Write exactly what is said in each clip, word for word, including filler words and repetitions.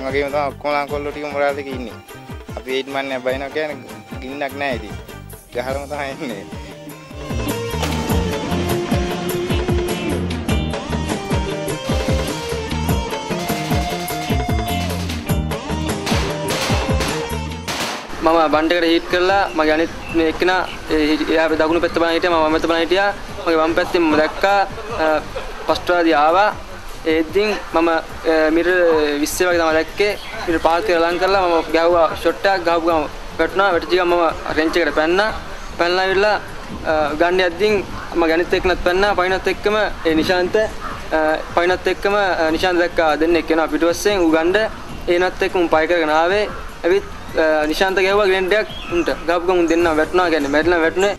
වගේම තමයි ඔක්කොම ලංකොල්ලෝ ටික මොරාල් එකේ ඉන්නේ. අපි ඒත් මන්නේ බයිනවා කියන්නේ ගින්නක් නැහැ ඉතින්. ගහලම තමයි ඉන්නේ. මම බණ්ඩේකට හීට් කරලා මගේ අනිත් මේ එක්කෙනා එයා දකුණු පැත්ත බලන හිටියා මම වම් පැත්ත බලන හිටියා මගේ වම් පැත්තෙන් මම දැක්කා පස්ට්‍රාදී ආවා ඒද්දින් මම මිර විස්සේ වගේ තමයි දැක්කේ මිර පාත් කරලා ලං කරලා මම ගැහුවා ෂොට් එකක් ගහපු ගම වැටුණා වැටිච්ච ගම මම රෙන්ච් එකට පැන්නා පැනලා ඉවිල්ලා ගන්න යද්දින් මගේ අනිත් එක්කනත් පැන්නා පයින්නත් එක්කම ඒ නිශාන්ත පයින්නත් එක්කම නිශාන්ත දැක්කා දෙන්නෙක් කෙනා පිටුවස්සෙන් ඌ ගන්න ඒනත් එක්ක මම පය කරගෙන ආවේ ඇවිත් නිශාන්ත ගැහුවා ග්‍රෙන්ඩ් එකක් උන්ට ගාපු ගමන් දෙන්නා වැටුණා කියන්නේ මැරිලා වැටුනේ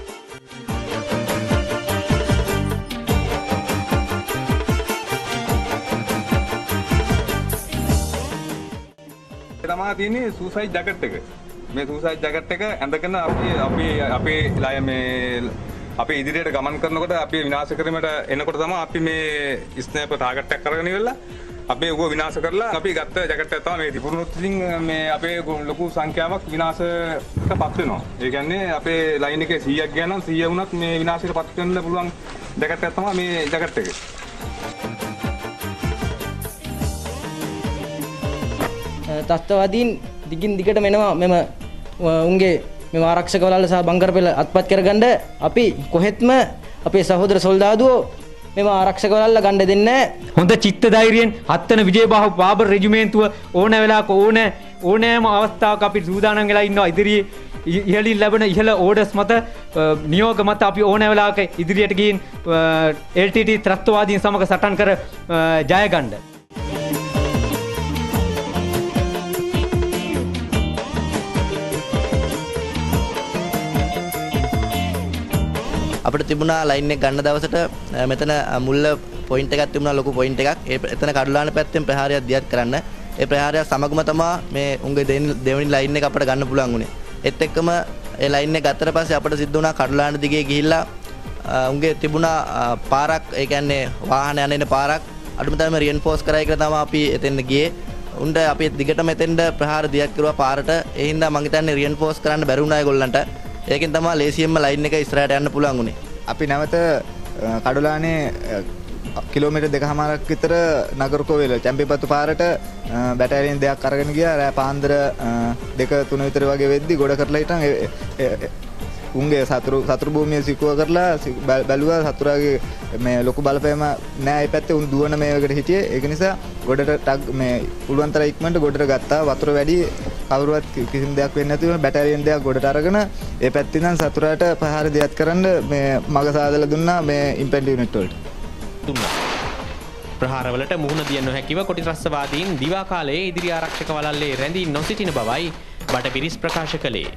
තමා තියෙන්නේ සූසයිඩ් ජැකට් එක මේ සූසයිඩ් ජැකට් එක ඇඳගෙන අපි අපි අපේ ලය මේ අපේ ඉදිරියට ගමන් කරනකොට අපි විනාශ කිරීමට එනකොට තමයි අපි මේ ස්නයිපර් ටාගට් එකක් කරගෙන ඉවරලා අපේ ඌව විනාශ කරලා අපි ගත්ත ජැකට් එක තමයි මේ තිබුණොත් ඉතින් මේ අපේ ලොකු සංඛ්‍යාවක් විනාශයටපත් වෙනවා. ඒ කියන්නේ අපේ ලයින් එකේ සීයක් ගියා නම් සීය වුණත් මේ විනාශයටපත් වෙන්න පුළුවන් ජැකට් එකක් තමයි මේ ජැකට් එක. තත්ත්වවාදීන් දිගින් දිගට මෙනවා මෙම උන්ගේ මෙම ආරක්ෂක වලල්ල සහ බංකර් පෙළ අත්පත් කරගන්න අපි කොහෙත්ම අපේ සහෝදර සොල්දාදුවෝ මෙම ආරක්ෂක වලල්ල ගන්න දෙන්නේ නැහැ. හොඳ චිත්ත ධෛර්යයෙන් හත්වන විජයබාහු බාබර් රෙජිමේන්තුව ඕන වෙලාවක ඕන ඕනෑම අවස්ථාවක අපි සූදානම් වෙලා ඉන්නවා ඉදිරියේ ඉහළින් ලැබෙන ඉහළ ඕඩර්ස් මත නියෝග මත අපි ඕන වෙලාවක ඉදිරියට ගිහින් එල් ටී ටී ත්‍රස්තවාදීන් සමග සටන් කර ජය ගන්න. අපිට තිබුණා ලයින් එක ගන්න දවසට මෙතන මුල්ල පොයින්ට් එකක් තිබුණා ලොකු පොයින්ට් එකක්. ඒ එතන කඩුලාන පැත්තෙන් ප්‍රහාරයක් දියත් කරන්න. ඒ ප්‍රහාරය සමගම තමයි මේ උන්ගේ දෙවෙනි ලයින් එක අපිට ගන්න පුළුවන් උනේ. ඒත් එක්කම ඒ ලයින් එක ගත්තට පස්සේ අපිට සිද්ධ වුණා කඩුලාන දිගේ ගිහිල්ලා උන්ගේ තිබුණා පාරක් ඒ කියන්නේ වාහන යන එන පාරක් අඩුම තරමේ රියන්ෆෝස් කරයි කියලා තමයි අපි එතෙන් ගියේ. උන්ට අපි දිගටම එතෙන්ද ප්‍රහාර දියත් කරුවා පාරට. ඒ හින්දා මං හිතන්නේ රියන්ෆෝස් කරන්න බැරි වුණා ඒගොල්ලන්ට. ඒකෙන් තමයි ලේසියෙන්ම ලයින් එක ඉස්සරහට යන්න පුළුවන් උනේ. අපි නැවත කඩුලානේ කිලෝමීටර් දෙකමාරක් විතර නගරකෝවිල චැම්පිපත්තු පාරට බැටාලියන් දෙකක් අරගෙන ගියා. රෑ පාන්දර දෙක තුන විතර වගේ වෙද්දි ගොඩ කරලා හිටන් උන්ගේ සතුරු සතුරු භූමිය සිකුව කරලා බැලුවා සතුරාගේ මේ ලොකු බලපෑම නෑ. ඒ පැත්තේ උන් දුවන මේවකට හිටියේ. ඒක නිසා ගොඩට මේ පුළුවන් තරම් ඉක්මනට ගොඩට ගත්තා. වතුර වැඩි කවුරුවත් කිසිම දෙයක් වෙන්නේ නැතිව බැටාලියන් දෙකක් ගොඩට අරගෙන ඒ පැත්තෙන් නම් සතුරාට ප්‍රහාර දෙයක් කරන්න මේ මග සාදලා දුන්නා මේ ඉම්පෙන්ඩ් යුනිට් වලට. දුන්නා. ප්‍රහාරවලට මුහුණ දිය නොහැකිව කොටි ත්‍රස්තවාදීන් දිවා කාලයේ ඉදිරි ආරක්ෂක වලල්ලේ රැඳී නොසිටින බවයි බටපිරිස් ප්‍රකාශ කළේ.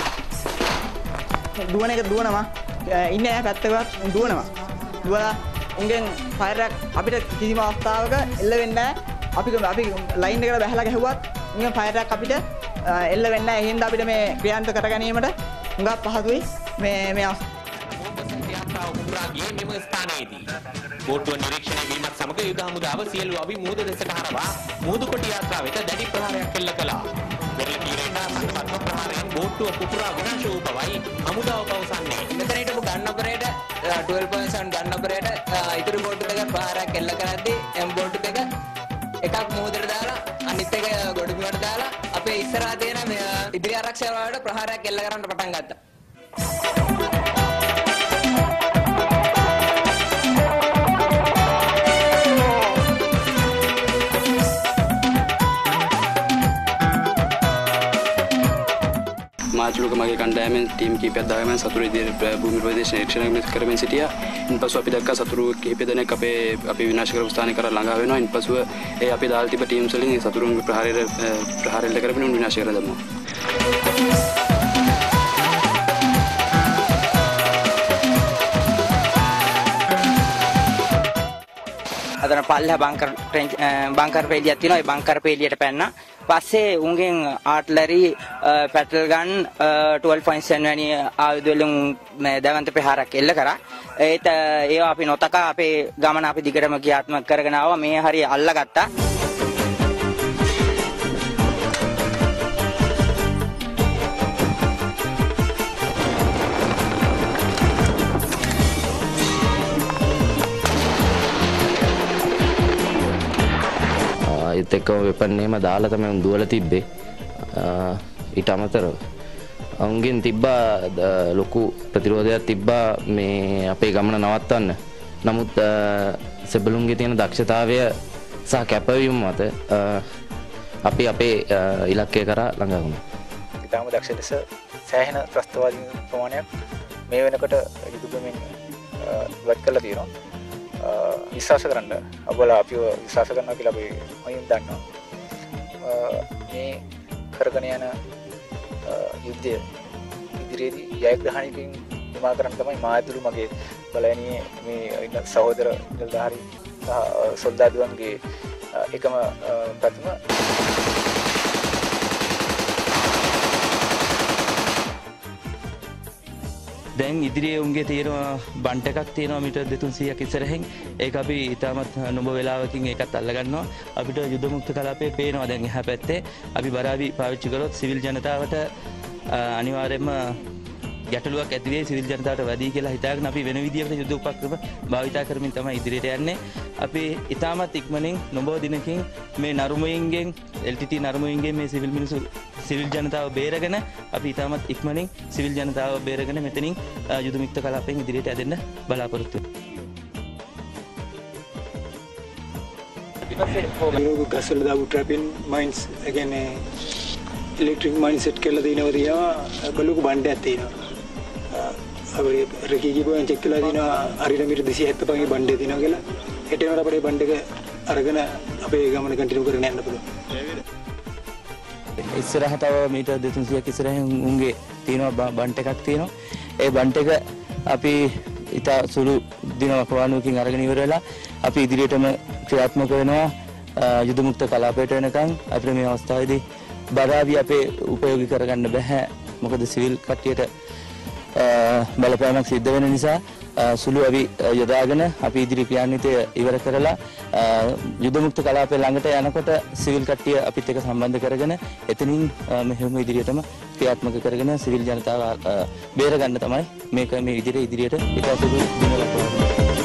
දුවන එක දුවනවා ඉන්නේ නැහැ පැත්තකවත් දුවනවා දුවලා උන්ගෙන් ෆයර් එකක් අපිට කිසිම අවස්ථාවක එල්ල වෙන්නේ නැහැ. අපි අපි ලයින් එකට බහලා ගැහුවත් උන්ගෙන් ෆයර් එකක් අපිට එල්ල වෙන්නේ නැහැ. ඒ හින්දා අපිට මේ ක්‍රියාන්විත කර ගැනීමට හුඟක් පහසුයි මේ මේ උග්‍රාගේ මෙම ස්ථානයේදී බෝට්ටුව නිරීක්ෂණය වීමත් සමග යුද හමුදාව සියලු අවි මුහුද දෙසට හරවා මුහුදු කොටි යාත්‍රාවට දැඩි ප්‍රහාරයක් එල්ල කළා. වෙරළ තීරේට සංකල්ප ප්‍රහාරයෙන් බෝට්ටුව පුපුරා විනාශ වූ බවයි හමුදාව පවසන්නේ. මෙතන හිටපු ගන්න ඔපරේටර් twelve point seven ගන්න ඔපරේටර් ඉතුරු බෝට්ටු දෙක ප්‍රහාරයක් එල්ල කරද්දී එම් බෝට්ටු දෙක එකක් මුහුදට දාලා අනිත් එක ගොඩබිමට දාලා අපේ ඉස්සරහා තියෙන ඉදිරි ආරක්ෂක වලට ප්‍රහාරයක් එල්ල කරන්න පටන් ගත්තා. මාචුලක මගේ කණ්ඩායමෙන් ටීම් කීපයක් දාගෙන සතුරු ඉදිරියට භූමි ප්‍රදේශ නිරීක්ෂණය කරමින් සිටියා. ඉන්පසු අපි දැක්කා සතුරු කිහිප දෙනෙක් අපේ අපි විනාශ කරපු ස්ථානය කරා ළඟා වෙනවා. ඉන්පසුව ඒ අපි දාලා තිබ්බ ටීම්ස් වලින් සතුරුන්ගේ ප්‍රහාරයට ප්‍රහාරයට කරමින් උන් විනාශ කරලා දැම්මා. අතන පල්ලෙහා බංකර් බංකර් පෙළියක් තියෙනවා. ඒ බංකර් පෙළියට පැන්නා. පස්සේ උන්ගෙන් ආට්ලරි පැටල් ගන් twelve point seven වැනි ආයුධ වලින් මේ දවන්ත ප්‍රහාරයක් එල්ල කරා. ඒත් ඒවා අපි නොතකා අපේ ගමන අපි දිගටම ක්‍රියාත්මක කරගෙන ආවා. මේ හරිය අල්ලගත්තා. එක්කම වෙපන් එහෙම දාලා තමයි උන් දුවලා තිබ්බේ. ඊට අමතරව උන්ගෙන් තිබ්බා ලොකු ප්‍රතිරෝධයක් තිබ්බා මේ අපේ ගමන නවත්තන්න. නමුත් සෙබළුන්ගේ තියෙන දක්ෂතාවය සහ කැපවීම මත අපි අපේ ඉලක්කය කරා ළඟා වුණා. ඉතාම දක්ෂ ලෙස සෑහෙන ත්‍රස්තවාදී ප්‍රමාණයක් මේ වෙනකොට යුදබමින් ඉවත් කරලා තියෙනවා. විශ්වාස කරන්න ඔබලා අපිව විශ්වාස කරනවා කියලා අපි මයින් දන්නවා. මේ කරගෙන යන යුද්ධය ඉදිරියේදී ජයග්‍රහණයකින් නිමා කරන්න තමයි මා ඇතුළු මගේ බලයනියේ මේ ඉන්න සහෝදර නිලධාරී සහ සොල්දාදුවන්ගේ එකම ප්‍රතිම. දැන් ඉදිරියේ උන්ගේ තියෙනවා බන්ට් එකක් තියෙනවා මීටර් දෙතුන්සීයක් ඉස්සරහින්. ඒක අපි ඊටමත් නොබ වෙලාවකින් ඒකත් අල්ලගන්නවා. අපිට යුද මුක්ත කලාපයේ පේනවා දැන් එහා පැත්තේ. අපි බරාවි පාවිච්චි කරොත් සිවිල් ජනතාවට අනිවාර්යයෙන්ම ගැටලුවක් ඇති වෙයි. සිවිල් ජනතාවට වැඩි කියලා හිතාගෙන අපි වෙන විදියකට යුද උපක්‍රම භාවිතා කරමින් තමයි ඉදිරියට යන්නේ. අපි ඊටමත් ඉක්මනින් නොබෝ දිනකින් මේ නරුමුයින්ගෙන් එල් ටී ටී නරුමුයින්ගෙන් මේ සිවිල් මිනිසු සිවිල් ජනතාව බේරගෙන අපි ඊටමත් ඉක්මනින් සිවිල් ජනතාව බේරගෙන මෙතනින් යුද මුක්ත කලාපයෙන් ඉදිරියට ඇදෙන්න බලාපොරොත්තු වෙනවා. ගස්වල දාපු ට්‍රැපින් මයින්ස් ඒ කියන්නේ ඉලෙක්ට්‍රික් මයින් සෙට් කරලා දිනව තියනවා බලුක බණ්ඩයක් තියෙනවා. අපි රකීජි පොයන් චෙක් කරලා දිනවා හරියට මීටර් දෙසිය හැත්තෑ පහේ බණ්ඩේ තියෙනවා කියලා. හෙට වෙනකොට අපේ බණ්ඩ එක අරගෙන අපේ ගමන කන්ටිනියු කරගෙන යන්න පුළුවන්. ඉස්සරහ තව මීටර් දෙතුන්සීයක් ඉස්සරහින් උන්ගේ තියෙනවා බන්ට් එකක් තියෙනවා. ඒ බන්ට් එක අපි ඉතා සුළු දින වකවානුවකින් අරගෙන ඉවර වෙලා අපි ඉදිරියටම ක්‍රියාත්මක වෙනවා යුද මුක්ත කලාපයට වෙනකන්. අපිට මේ අවස්ථාවේදී බරාවි අපේ උපයෝගී කරගන්න බෑ. මොකද සිවිල් කට්ටියට බලපෑමක් සිද්ධ වෙන නිසා සුළු අපි යොදාගෙන අපි ඉදිරි ක්‍රියාන්විතය ඉවර කරලා යුද මුක්ත කලාපය ළඟට යනකොට සිවිල් කට්ටිය අපිත් එක්ක සම්බන්ධ කරගෙන එතනින් මෙහෙම ඉදිරියටම ක්‍රියාත්මක කරගෙන සිවිල් ජනතාව බේර ගන්න තමයි මේක මේ විදිහට ඉදිරියට ඉතා සුළු දිනවල කරන්නේ.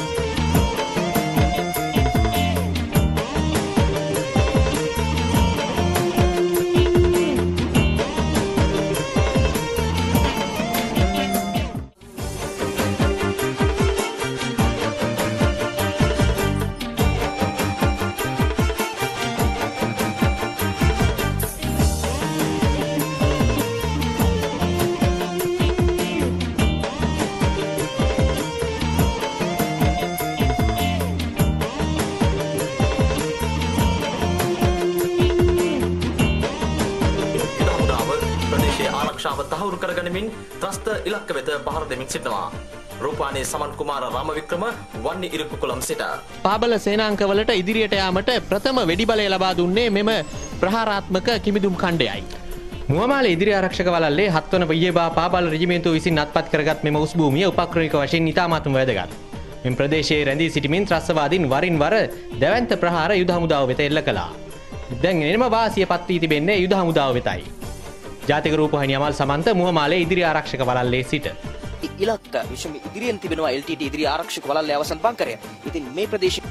තහවුරු කරගනිමින් ත්‍රස්ත ඉලක්ක වෙත පහර දෙමින් සිටිනවා. රූපවාහිනී සමන් කුමාර රාමවික්‍රම වන්නි ඉරික්කුකුලම් සිට පාබල සේනාංකවලට ඉදිරියට යාමට ප්‍රථම වෙඩි බලය ලබා දුන්නේ මෙම ප්‍රහාරාත්මක කිමිදුම් ඛණ්ඩයයි. මුවමාල ඉදිරි ආරක්ෂක වළල්ලේ හත්වන විජේබා පාබල රෙජිමෙන්තුව විසින් අත්පත් කරගත් මෙම උස් භූමිය උපක්‍රමික වශයෙන් ඉතාමත්ම වැදගත්. මෙම ප්‍රදේශයේ රැඳී සිටිමින් ත්‍රස්තවාදීන් වරින් වර දැවැන්ත ප්‍රහාර යුද හමුදාව වෙත එල්ල කළා. දැන් එනම වාසිය පත් වී තිබෙන්නේ යුද හමුදාව වෙතයි. ජාතික රූපවාහිනිය අමල් සමන්ත මුවමාලේ ඉදිරි ආරක්ෂක වළල්ලේ සිට ඉලක්ක විශ්ව ඉදිරියෙන් තිබෙනවා එල් ටී ටී ඉදිරි ආරක්ෂක වළල්ලේ අවසන් බංකරය. ඉතින් මේ ප්‍රදේශය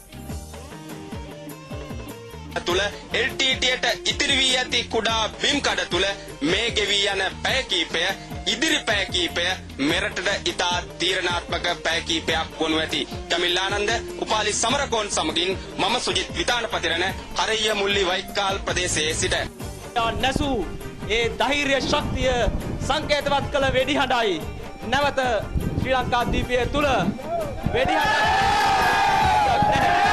තුල එල් ටී ටීට ඉතිරි වී ඇති කුඩා බිම් කඩ තුල මේ ගෙවී යන පැය කීපය ඉදිරි පැය කීපය මෙරටට ඉතා තීරණාත්මක පැය කීපයක් වනු ඇති. කමිලානන්ද උපාලි සමරකෝන් සමගින් මම සුජිත් විතානපතිරණ හරිය මුල්ලි වයිකාල් ප්‍රදේශයේ සිට නැසූ ඒ ධෛර්ය ශක්තිය සංකේතවත් කළ වෙඩිහඬයි නැවත ශ්‍රී ලංකා දීපය තුල වෙඩිහඬ